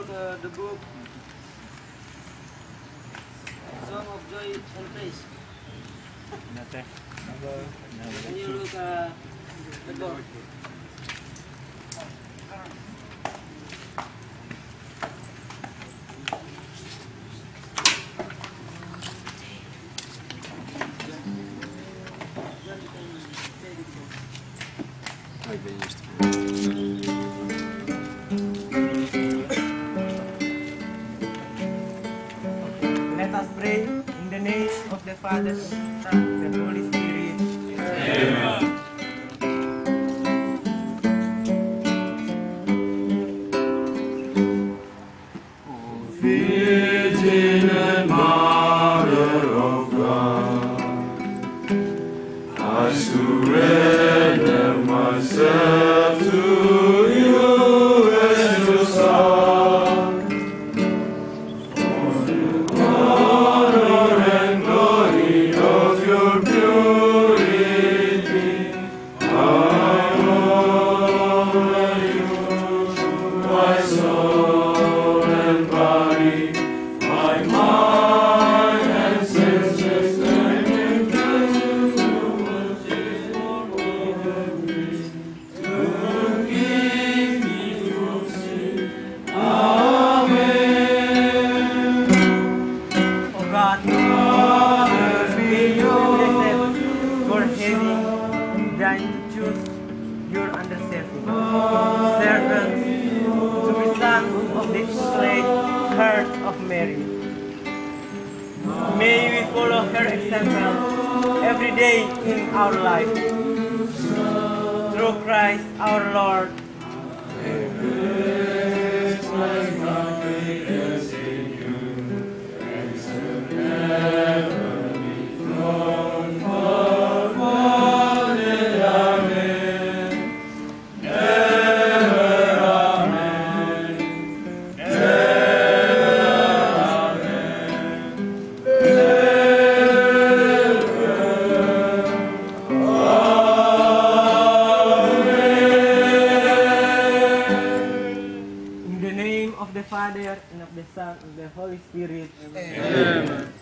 the book Song of Joy and Praise. Can you look the book? Let us pray in the name of the Father, and the Son, and the Holy Spirit. Amen. Virgin and Mother of God, I surrender myself to you as your Son, for the honor and glory of your purity. I honor you, my soul and body, my mind and senses, and intentions to keep me from sin. Amen. O God, Father, may you blessed for having deigned to choose your underserving servants to be sons of the Immaculate Heart of Mary. May we follow her example every day in our life. Through Christ our Lord. In the name of the Father, and of the Son, and of the Holy Spirit. Amen.